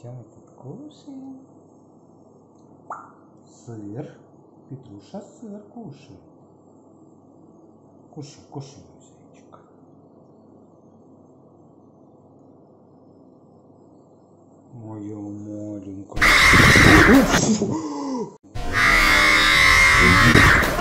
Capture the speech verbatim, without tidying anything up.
Чем мы тут кушаем? Сыр. Петруша сыр кушай. Кушай, кушай, мой зайчик. Моя маленькая.